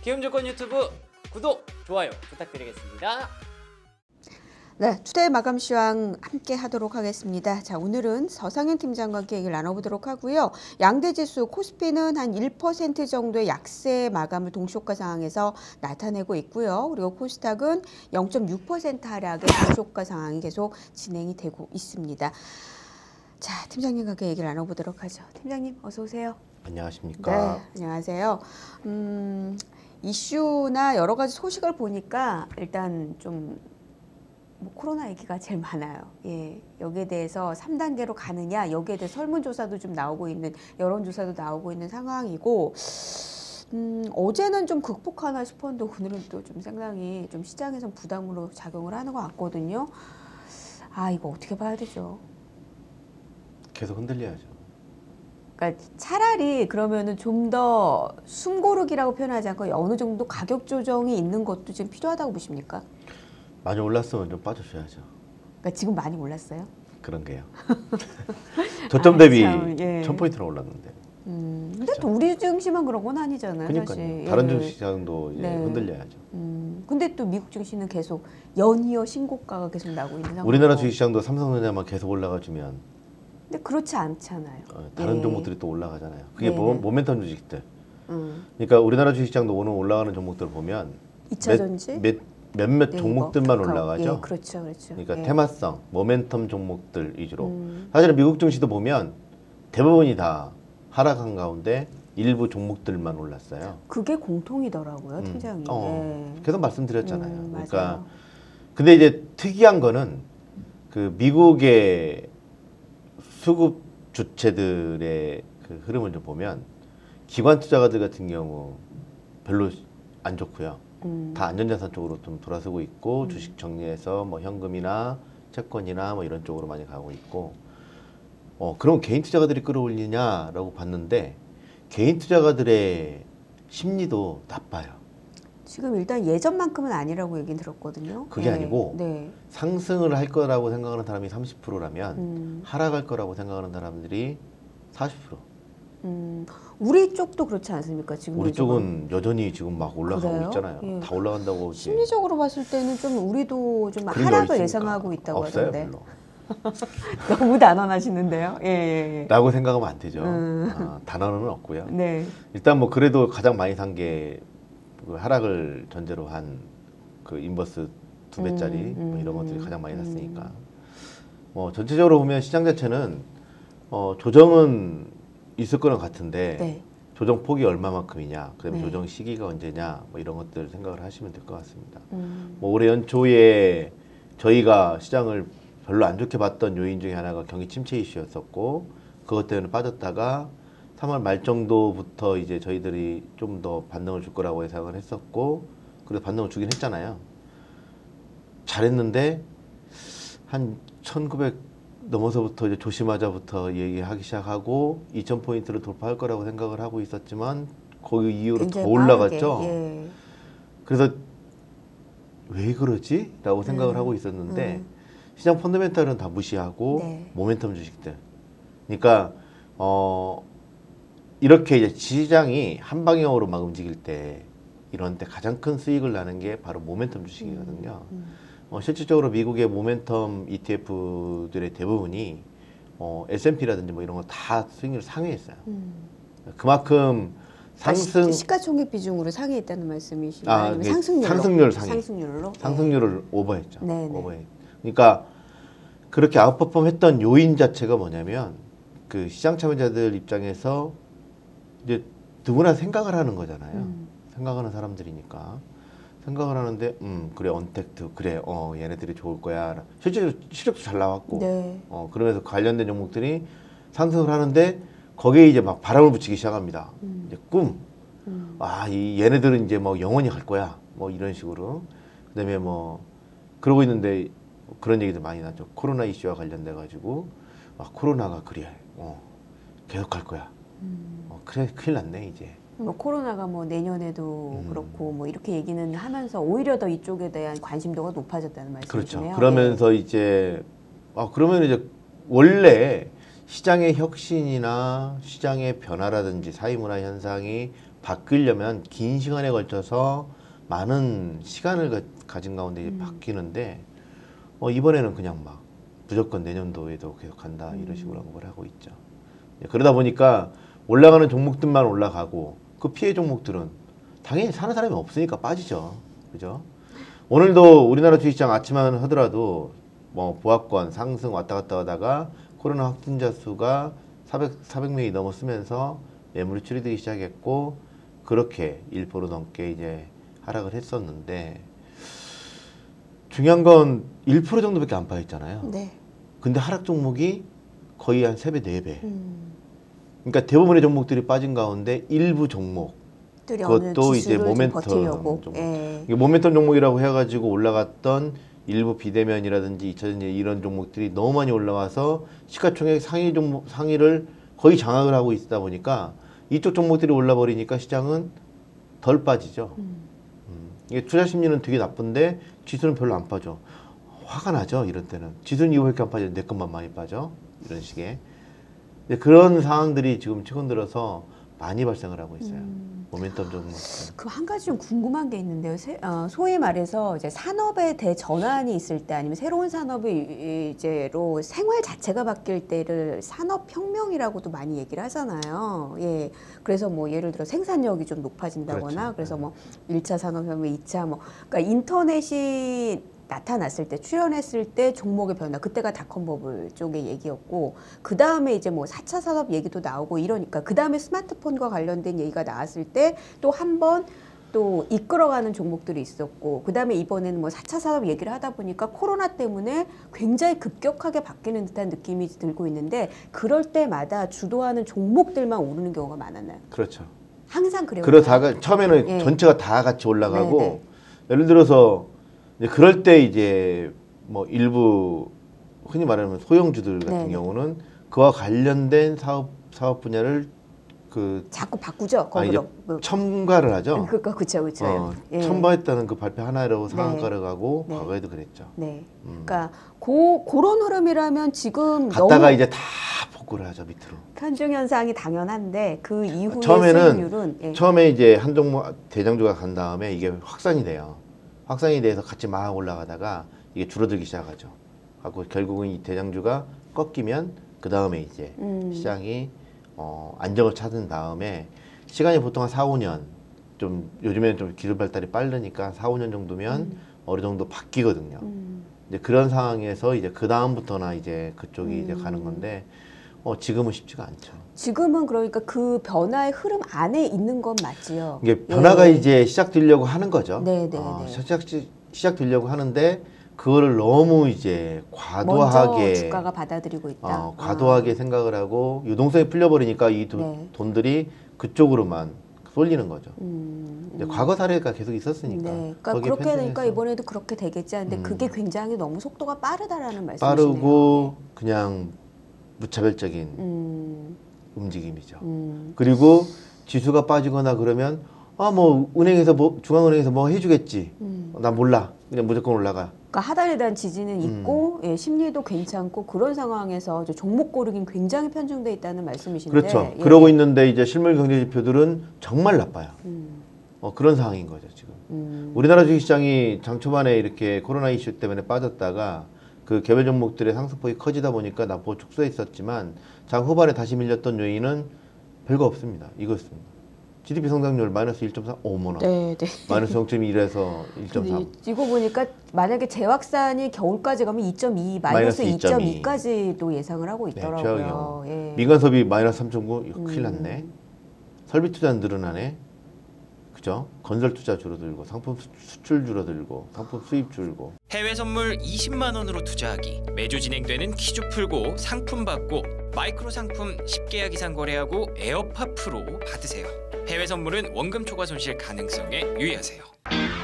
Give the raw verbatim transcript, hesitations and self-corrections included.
기움조건 유튜브 구독, 좋아요 부탁드리겠습니다. 네, 투데이 마감 시황 함께 하도록 하겠습니다. 자, 오늘은 서상현 팀장과 함께 얘기를 나눠보도록 하고요. 양대 지수 코스피는 한 일 퍼센트 정도의 약세 마감을 동시효과 상황에서 나타내고 있고요. 그리고 코스닥은 영 점 육 퍼센트 하락의 동시효과 상황이 계속 진행이 되고 있습니다. 자, 팀장님과 함께 얘기를 나눠보도록 하죠. 팀장님, 어서 오세요. 안녕하십니까. 네, 안녕하세요. 음, 이슈나 여러 가지 소식을 보니까 일단 좀 뭐 코로나 얘기가 제일 많아요. 예, 여기에 대해서 삼 단계로 가느냐, 여기에 대해 설문조사도 좀 나오고 있는, 여론조사도 나오고 있는 상황이고, 음, 어제는 좀 극복하나 싶었는데 오늘은 또 좀 상당히 좀 시장에선 부담으로 작용을 하는 것 같거든요. 아, 이거 어떻게 봐야 되죠? 계속 흔들려야죠. 그러니까 차라리 그러면은 좀 더 숨고르기라고 표현하지 않고 어느 정도 가격 조정이 있는 것도 지금 필요하다고 보십니까? 많이 올랐으면 좀 빠져줘야죠. 그러니까 지금 많이 올랐어요? 그런 게요. 저점 대비 아, 참, 예. 천 포인트나 올랐는데. 음, 근데 또 우리 증시만 그런 건 아니잖아요. 그러니까요. 사실. 다른 예. 주시장도 이제 네. 흔들려야죠. 음, 근데 또 미국 증시는 계속 연이어 신고가가 계속 나고 있는 상황. 우리나라 주식시장도 삼성전자만 계속 올라가주면 근데 그렇지 않잖아요. 어, 다른 예. 종목들이 또 올라가잖아요. 그게 네네. 모, 모멘텀 주식들. 음. 그러니까 우리나라 주식시장도 오늘 올라가는 종목들 보면 이 차 전지? 몇, 몇, 몇몇 네이버, 종목들만 카카오. 올라가죠. 예, 그렇죠, 그렇죠. 그러니까 예. 테마성, 모멘텀 종목들 위주로. 음. 사실은 미국 증시도 보면 대부분이 다 하락한 가운데 일부 종목들만 올랐어요. 그게 공통이더라고요, 음. 팀장님. 어, 예. 계속 말씀드렸잖아요. 음, 그러니까 맞아요. 근데 이제 특이한 거는 그 미국의 수급 주체들의 그 흐름을 좀 보면 기관 투자가들 같은 경우 별로 안 좋고요. 음. 다 안전자산 쪽으로 좀 돌아서고 있고 주식 정리해서 뭐 현금이나 채권이나 뭐 이런 쪽으로 많이 가고 있고 어 그럼 개인 투자가들이 끌어올리냐라고 봤는데 개인 투자가들의 심리도 나빠요. 지금 일단 예전만큼은 아니라고 얘기는 들었거든요. 그게 네. 아니고 네. 상승을 할 거라고 생각하는 사람이 삼십 퍼센트라면 음. 하락할 거라고 생각하는 사람들이 사십 퍼센트. 음, 우리 쪽도 그렇지 않습니까? 지금 우리 요즘은? 쪽은 여전히 지금 막 올라가고 그래요? 있잖아요. 예. 다 올라간다고 이제 심리적으로 봤을 때는 좀 우리도 좀 그런 게 하락을 어디 있습니까? 예상하고 있다고 없어요, 하던데. 별로. 너무 단언하시는데요. 예, 예, 예. 라고 생각하면 안 되죠. 음. 아, 단어는 없고요. 네. 일단 뭐 그래도 가장 많이 산 게 그 하락을 전제로 한 그 인버스 두 배짜리 음, 음, 뭐 이런 것들이 가장 많이 음. 났으니까. 뭐 전체적으로 보면 시장 자체는 어, 조정은 있을 거는 같은데 네. 조정 폭이 얼마만큼이냐, 그다음에 네. 조정 시기가 언제냐, 뭐 이런 것들 생각을 하시면 될 것 같습니다. 음. 뭐 올해 연초에 저희가 시장을 별로 안 좋게 봤던 요인 중에 하나가 경기 침체 이슈였었고 그것 때문에 빠졌다가 삼월 말 정도부터 이제 저희들이 좀 더 반등을 줄 거라고 예상을 했었고 그래서 반등을 주긴 했잖아요. 잘했는데 한 천구백 넘어서부터 이제 조심하자부터 얘기하기 시작하고 이천 포인트를 돌파할 거라고 생각을 하고 있었지만 거기 이후로 더 굉장히 올라갔죠. 빠르게, 예. 그래서 왜 그러지? 라고 생각을 음, 하고 있었는데 음. 시장 펀더멘탈은 다 무시하고 네. 모멘텀 주식들. 그러니까 어 이렇게 이제 시장이 한 방향으로 막 움직일 때 이런 때 가장 큰 수익을 나는 게 바로 모멘텀 주식이거든요. 음. 어, 실질적으로 미국의 모멘텀 이티에프들의 대부분이 어, 에스 앤 피라든지 뭐 이런 거 다 수익률 상회했어요. 음. 그만큼 상승 아, 시, 시가총액 비중으로 상회했다는 말씀이신가요? 아, 아니면 네, 상승률로? 상승률 상회. 상승률로? 상승률을 오버했죠. 네, 네. 오버해. 그러니까 그렇게 아웃퍼폼 했던 요인 자체가 뭐냐면 그 시장 참여자들 입장에서 이제 누구나 생각을 하는 거잖아요. 음. 생각하는 사람들이니까 생각을 하는데 음 그래 언택트 그래 어 얘네들이 좋을 거야. 실제로 실적도 잘 나왔고 네. 어 그러면서 관련된 종목들이 상승을 하는데 거기에 이제 막 바람을 붙이기 시작합니다. 음. 이제 꿈. 음. 아, 이 얘네들은 이제 뭐 영원히 갈 거야. 뭐 이런 식으로. 그다음에 뭐 그러고 있는데 그런 얘기도 많이 나죠. 코로나 이슈와 관련돼 가지고 아, 코로나가 그래. 어. 계속 갈 거야. 음. 어, 그래 큰일 났네, 이제. 뭐 코로나가 뭐 내년에도 음. 그렇고 뭐 이렇게 얘기는 하면서 오히려 더 이쪽에 대한 관심도가 높아졌다는 말씀이시네요. 그렇죠. 그러면서 이제 아, 그러면 이제 원래 시장의 혁신이나 시장의 변화라든지 사회문화 현상이 바뀌려면 긴 시간에 걸쳐서 많은 시간을 가, 가진 가운데 이제 음. 바뀌는데 어, 이번에는 그냥 막 무조건 내년도에도 계속 간다 음. 이런 식으로 언급을 하고 있죠. 그러다 보니까 올라가는 종목들만 올라가고 그 피해 종목들은 당연히 사는 사람이 없으니까 빠지죠. 그죠? 오늘도 우리나라 주식시장 아침만 하더라도 뭐 보합권 상승 왔다 갔다 하다가 코로나 확진자 수가 사백, 사백 명이 넘었으면서 매물이 추리되기 시작했고 그렇게 일 퍼센트 넘게 이제 하락을 했었는데 중요한 건 일 퍼센트 정도밖에 안 빠졌잖아요. 네. 근데 하락 종목이 거의 한 세 배, 네 배. 음. 그러니까 대부분의 종목들이 빠진 가운데 일부 종목 들이 어느 그것도 이제 지수를 좀 모멘텀 버티려고. 종목. 예. 이게 모멘텀 종목이라고 해가지고 올라갔던 일부 비대면이라든지 이차전지 이런 종목들이 너무 많이 올라와서 시가총액 상위 종목 상위를 거의 장악을 하고 있다 보니까 이쪽 종목들이 올라버리니까 시장은 덜 빠지죠. 음. 음. 이게 투자 심리는 되게 나쁜데 지수는 별로 안 빠져. 화가 나죠. 이런 때는 지수는 이거밖에 안 빠져. 내 것만 많이 빠져. 이런 식의. 근데 그런 상황들이 지금 최근 들어서 많이 발생을 하고 있어요. 음. 모멘텀 종목. 그 한 가지 좀 궁금한 게 있는데요. 세, 어, 소위 말해서 이제 산업의 대전환이 있을 때 아니면 새로운 산업의 이제로 생활 자체가 바뀔 때를 산업혁명이라고도 많이 얘기를 하잖아요. 예. 그래서 뭐 예를 들어 생산력이 좀 높아진다거나 그렇죠. 그래서 뭐 일 차 산업혁명, 이 차 뭐 그러니까 인터넷이 나타났을 때 출현했을 때 종목의 변화 그때가 닷컴 버블 쪽의 얘기였고 그 다음에 이제 뭐 사 차 산업 얘기도 나오고 이러니까 그 다음에 스마트폰과 관련된 얘기가 나왔을 때 또 한 번 또 이끌어가는 종목들이 있었고 그 다음에 이번에는 뭐 사 차 산업 얘기를 하다 보니까 코로나 때문에 굉장히 급격하게 바뀌는 듯한 느낌이 들고 있는데 그럴 때마다 주도하는 종목들만 오르는 경우가 많았나요? 그렇죠. 항상 그래요. 그러다가 처음에는 예. 전체가 다 같이 올라가고 네네. 예를 들어서 이제 그럴 때 이제 뭐 일부 흔히 말하면 소형주들 같은 네네. 경우는 그와 관련된 사업 사업 분야를 그 자꾸 바꾸죠. 아, 이제 거기로. 그, 첨가를 하죠. 그거 그쵸 그쵸. 어, 예. 첨가했다는 그 발표 하나로 네. 상한가를 가고 네. 과거에도 그랬죠. 네. 음. 그러니까 고 그런 흐름이라면 지금 갔다가 너무 이제 다 복구를 하죠 밑으로. 편중 현상이 당연한데 그 이후의 처음에는 수익률은 예. 처음에 이제 한 종목 대장주가 간 다음에 이게 확산이 돼요. 확산이 돼서 같이 막 올라가다가 이게 줄어들기 시작하죠. 하고 결국은 이 대장주가 꺾이면 그 다음에 이제 음. 시장이 어, 안정을 찾은 다음에 시간이 보통 한 사, 오 년 좀 요즘에는 좀 기술 발달이 빠르니까 사, 오 년 정도면 음. 어느 정도 바뀌거든요. 음. 이제 그런 상황에서 이제 그 다음부터나 이제 그쪽이 음. 이제 가는 건데 어, 지금은 쉽지가 않죠. 지금은 그러니까 그 변화의 흐름 안에 있는 건 맞지요. 이게 변화가 예. 이제 시작되려고 하는 거죠. 네, 네, 어, 네. 시작 시작되려고 하는데 그거를 너무 이제 먼저 과도하게 주가가 받아들이고 있다. 어, 과도하게 아. 생각을 하고 유동성이 풀려버리니까 이 도- 네. 돈들이 그쪽으로만 쏠리는 거죠. 음, 이제 음. 과거 사례가 계속 있었으니까. 네, 그러니까 거기에 그렇게 되니까 편중해서 이번에도 그렇게 되겠지 하는데 음. 그게 굉장히 너무 속도가 빠르다라는 말씀이시네요. 빠르고 그냥 무차별적인 음, 움직임이죠. 음, 그리고 지수가 빠지거나 그러면 아 뭐 은행에서 뭐 중앙은행에서 뭐 해주겠지. 음. 나 몰라. 그냥 무조건 올라가. 그러니까 하단에 대한 지지는 음. 있고 예, 심리도 괜찮고 그런 상황에서 이제 종목 고르긴 굉장히 편중돼 있다는 말씀이신데 그렇죠. 예. 그러고 있는데 이제 실물 경제 지표들은 정말 나빠요. 음, 어, 그런 상황인 거죠 지금. 음, 우리나라 주식시장이 장 초반에 이렇게 코로나 이슈 때문에 빠졌다가 그 개별 종목들의 상승폭이 커지다 보니까 나보 축소해 있었지만 장 후반에 다시 밀렸던 요인은 별거 없습니다. 이것입니다. 지디피 성장률 마이너스 일 점 삼, 어머나. 네, 네. 마이너스 영 점 일에서 일 점 삼. 근데 이거 보니까 만약에 재확산이 겨울까지 가면 이 점 이 마이너스 마이너스 이 점 이. 이 점 이까지도 예상을 하고 네, 있더라고요. 최악의 경우. 예. 민간 소비 마이너스 삼 점 구, 이거 큰일 음. 났네. 설비 투자는 늘어나네. 그죠? 건설 투자 줄어들고, 상품 수- 수출 줄어들고, 상품 수입 줄고. 해외 선물 이십만 원으로 투자하기. 매주 진행되는 퀴즈 풀고 상품 받고 마이크로 상품 십 계약 이상 거래하고 에어팟 프로 받으세요. 해외 선물은 원금 초과 손실 가능성에 유의하세요.